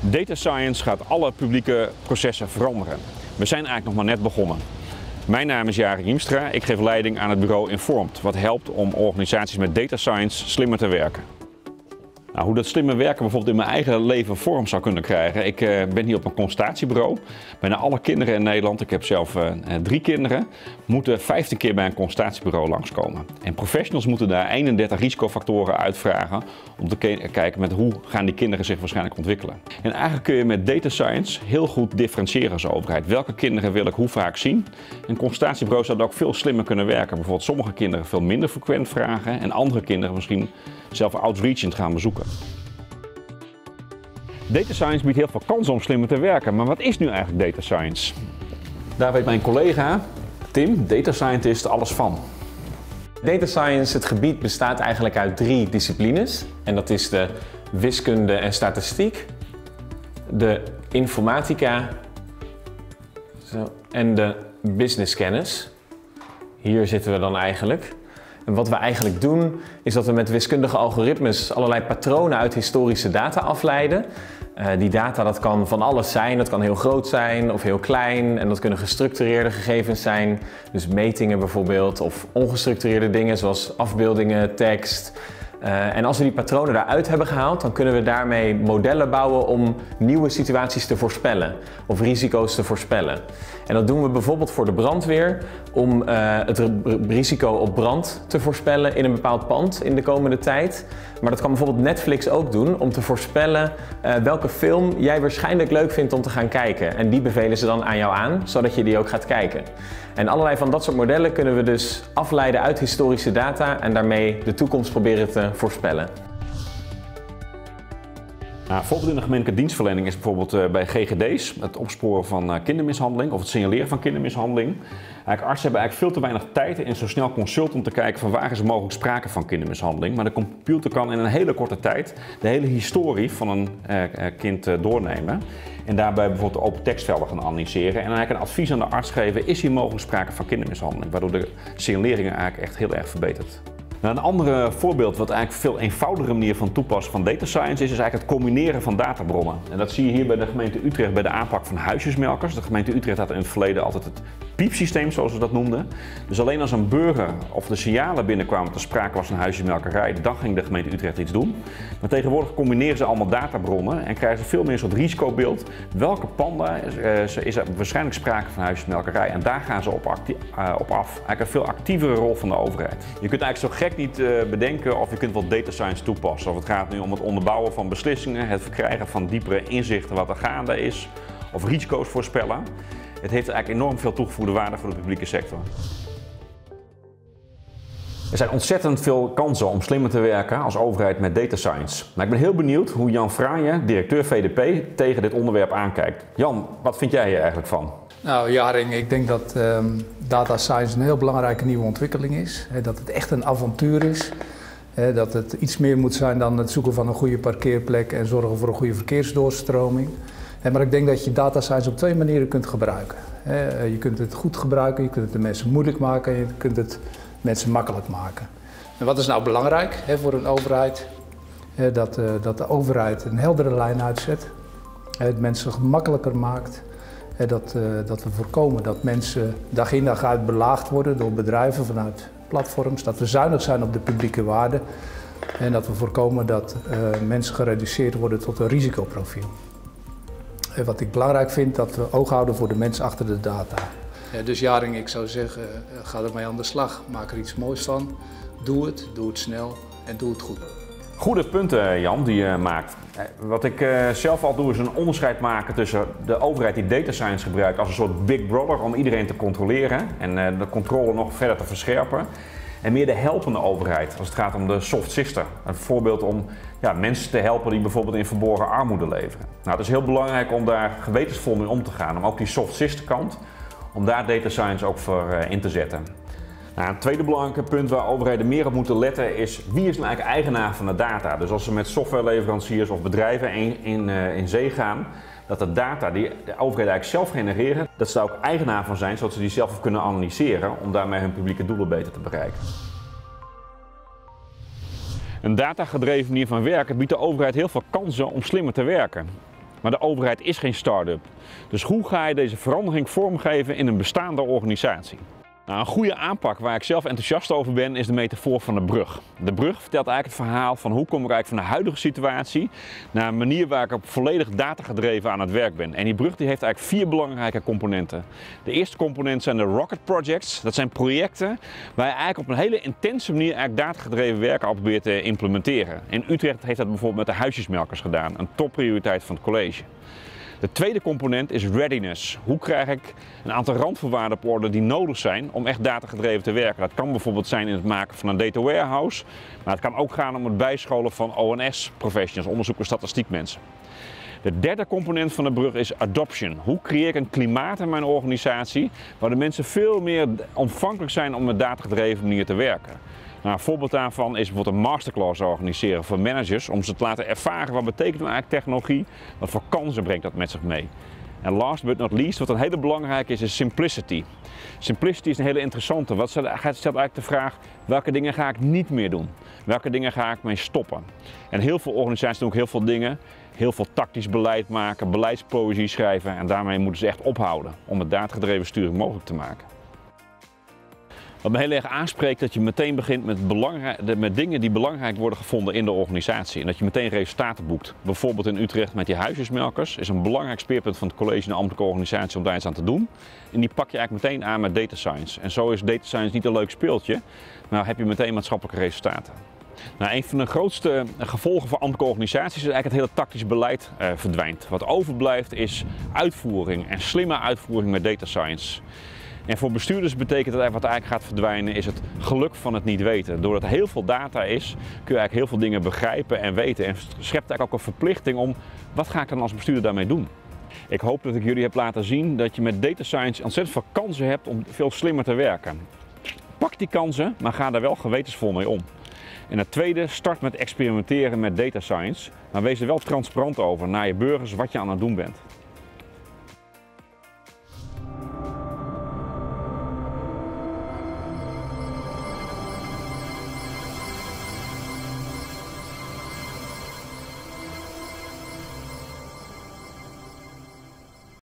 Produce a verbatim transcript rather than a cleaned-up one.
Data science gaat alle publieke processen veranderen. We zijn eigenlijk nog maar net begonnen. Mijn naam is Jari Riemstra, ik geef leiding aan het bureau Informed, wat helpt om organisaties met data science slimmer te werken. Nou, hoe dat slimmer werken bijvoorbeeld in mijn eigen leven vorm zou kunnen krijgen. Ik uh, ben hier op een consultatiebureau. Bijna alle kinderen in Nederland, ik heb zelf uh, drie kinderen, moeten vijftien keer bij een consultatiebureau langskomen. En professionals moeten daar eenendertig risicofactoren uitvragen om te kijken met hoe gaan die kinderen zich waarschijnlijk ontwikkelen. En eigenlijk kun je met data science heel goed differentiëren als overheid. Welke kinderen wil ik hoe vaak zien? Een consultatiebureau zou ook veel slimmer kunnen werken. Bijvoorbeeld sommige kinderen veel minder frequent vragen en andere kinderen misschien zelf outreachend gaan bezoeken. Data science biedt heel veel kansen om slimmer te werken, maar wat is nu eigenlijk data science? Daar weet mijn collega Tim, data scientist, alles van. Data science, het gebied bestaat eigenlijk uit drie disciplines. En dat is de wiskunde en statistiek, de informatica zo, en de businesskennis. Hier zitten we dan eigenlijk. En wat we eigenlijk doen, is dat we met wiskundige algoritmes allerlei patronen uit historische data afleiden. Uh, die data, dat kan van alles zijn, dat kan heel groot zijn of heel klein en dat kunnen gestructureerde gegevens zijn. Dus metingen bijvoorbeeld of ongestructureerde dingen zoals afbeeldingen, tekst. Uh, en als we die patronen daaruit hebben gehaald, dan kunnen we daarmee modellen bouwen om nieuwe situaties te voorspellen of risico's te voorspellen. En dat doen we bijvoorbeeld voor de brandweer om uh, het risico op brand te voorspellen in een bepaald pand in de komende tijd. Maar dat kan bijvoorbeeld Netflix ook doen om te voorspellen uh, welke film jij waarschijnlijk leuk vindt om te gaan kijken. En die bevelen ze dan aan jou aan, zodat je die ook gaat kijken. En allerlei van dat soort modellen kunnen we dus afleiden uit historische data en daarmee de toekomst proberen te voorspellen. Nou, voorbeeld in de gemeentelijke dienstverlening is bijvoorbeeld uh, bij G G D's, het opsporen van uh, kindermishandeling of het signaleren van kindermishandeling. Eigenlijk, artsen hebben eigenlijk veel te weinig tijd in zo'n snel consult om te kijken van waar is er mogelijk sprake van kindermishandeling. Maar de computer kan in een hele korte tijd de hele historie van een uh, kind uh, doornemen. En daarbij bijvoorbeeld de open tekstvelden gaan analyseren en eigenlijk een advies aan de arts geven, is hier mogelijk sprake van kindermishandeling, waardoor de signalering eigenlijk echt heel erg verbetert. Nou, een ander voorbeeld wat eigenlijk een veel eenvoudigere manier van toepassen van data science is, is eigenlijk het combineren van databronnen. En dat zie je hier bij de gemeente Utrecht bij de aanpak van huisjesmelkers. De gemeente Utrecht had in het verleden altijd het piepsysteem, zoals we dat noemden. Dus alleen als een burger of de signalen binnenkwamen dat er sprake was van huisjesmelkerij, dan ging de gemeente Utrecht iets doen. Maar tegenwoordig combineren ze allemaal databronnen en krijgen ze veel meer een soort risicobeeld. Welke panden uh, is er waarschijnlijk sprake van huisjesmelkerij en daar gaan ze op, uh, op af. Eigenlijk een veel actievere rol van de overheid. Je kunt eigenlijk zo gek niet uh, bedenken of je kunt wel data science toepassen. Of het gaat nu om het onderbouwen van beslissingen, het verkrijgen van diepere inzichten wat er gaande is, of risico's voorspellen. Het heeft eigenlijk enorm veel toegevoegde waarde voor de publieke sector. Er zijn ontzettend veel kansen om slimmer te werken als overheid met data science. Maar ik ben heel benieuwd hoe Jan Fraaije, directeur V D P, tegen dit onderwerp aankijkt. Jan, wat vind jij hier eigenlijk van? Nou Jaring, ik denk dat um, data science een heel belangrijke nieuwe ontwikkeling is. He, dat het echt een avontuur is. He, dat het iets meer moet zijn dan het zoeken van een goede parkeerplek en zorgen voor een goede verkeersdoorstroming. He, maar ik denk dat je data science op twee manieren kunt gebruiken. He, je kunt het goed gebruiken, je kunt het de mensen moeilijk maken en je kunt het mensen makkelijk maken. En wat is nou belangrijk he, voor een overheid? He, dat, uh, dat de overheid een heldere lijn uitzet, he, het mensen gemakkelijker maakt. Dat, uh, dat we voorkomen dat mensen dag in dag uit belaagd worden door bedrijven vanuit platforms. Dat we zuinig zijn op de publieke waarde. En dat we voorkomen dat uh, mensen gereduceerd worden tot een risicoprofiel. En wat ik belangrijk vind, dat we oog houden voor de mens achter de data. Ja, dus Jaring, ik zou zeggen, uh, ga ermee aan de slag. Maak er iets moois van. Doe het, doe het snel en doe het goed. Goede punten, Jan, die je maakt. Wat ik uh, zelf al doe is een onderscheid maken tussen de overheid die data science gebruikt als een soort big brother om iedereen te controleren en uh, de controle nog verder te verscherpen. En meer de helpende overheid als het gaat om de soft sister. Een voorbeeld om ja, mensen te helpen die bijvoorbeeld in verborgen armoede leven. Nou, het is heel belangrijk om daar gewetensvol mee om te gaan. Om ook die soft sister kant, om daar data science ook voor uh, in te zetten. Nou, een tweede belangrijke punt waar overheden meer op moeten letten is wie is nou eigenlijk eigenaar van de data. Dus als ze met softwareleveranciers of bedrijven in, in, uh, in zee gaan, dat de data die de overheden eigenlijk zelf genereren, dat ze daar ook eigenaar van zijn, zodat ze die zelf kunnen analyseren om daarmee hun publieke doelen beter te bereiken. Een datagedreven manier van werken biedt de overheid heel veel kansen om slimmer te werken. Maar Maar de overheid is geen start-up. Dus hoe ga je deze verandering vormgeven in een bestaande organisatie? Nou, een goede aanpak waar ik zelf enthousiast over ben is de metafoor van de brug. De brug vertelt eigenlijk het verhaal van hoe kom ik eigenlijk van de huidige situatie naar een manier waar ik op volledig datagedreven aan het werk ben. En die brug die heeft eigenlijk vier belangrijke componenten. De eerste component zijn de Rocket Projects. Dat zijn projecten waar je eigenlijk op een hele intense manier eigenlijk datagedreven werk al probeert te implementeren. In Utrecht heeft dat bijvoorbeeld met de huisjesmelkers gedaan, een topprioriteit van het college. De tweede component is readiness. Hoe krijg ik een aantal randvoorwaarden op orde die nodig zijn om echt datagedreven te werken? Dat kan bijvoorbeeld zijn in het maken van een data warehouse, maar het kan ook gaan om het bijscholen van O N S-professionals, onderzoekers, statistiekmensen. De derde component van de brug is adoption. Hoe creëer ik een klimaat in mijn organisatie waar de mensen veel meer ontvankelijk zijn om met datagedreven manier te werken? Nou, een voorbeeld daarvan is bijvoorbeeld een masterclass organiseren voor managers om ze te laten ervaren wat betekent nou eigenlijk technologie, wat voor kansen brengt dat met zich mee. En last but not least, wat een hele belangrijke is, is simplicity. Simplicity is een hele interessante. Wat stelt eigenlijk de vraag, welke dingen ga ik niet meer doen? Welke dingen ga ik mee stoppen? En heel veel organisaties doen ook heel veel dingen. Heel veel tactisch beleid maken, beleidspoëzie schrijven en daarmee moeten ze echt ophouden om het datagedreven sturing mogelijk te maken. Wat me heel erg aanspreekt dat je meteen begint met, met dingen die belangrijk worden gevonden in de organisatie. En dat je meteen resultaten boekt. Bijvoorbeeld in Utrecht met die huisjesmelkers is een belangrijk speerpunt van het college en de ambtelijke organisatie om daar iets aan te doen. En die pak je eigenlijk meteen aan met data science. En zo is data science niet een leuk speeltje, maar heb je meteen maatschappelijke resultaten. Nou, een van de grootste gevolgen van ambtelijke organisaties is eigenlijk het hele tactisch beleid uh, verdwijnt. Wat overblijft is uitvoering en slimme uitvoering met data science. En voor bestuurders betekent dat wat eigenlijk gaat verdwijnen is het geluk van het niet weten. Doordat er heel veel data is, kun je eigenlijk heel veel dingen begrijpen en weten. En schept eigenlijk ook een verplichting om, wat ga ik dan als bestuurder daarmee doen? Ik hoop dat ik jullie heb laten zien dat je met data science ontzettend veel kansen hebt om veel slimmer te werken. Pak die kansen, maar ga daar wel gewetensvol mee om. En het tweede, start met experimenteren met data science, maar wees er wel transparant over naar je burgers wat je aan het doen bent.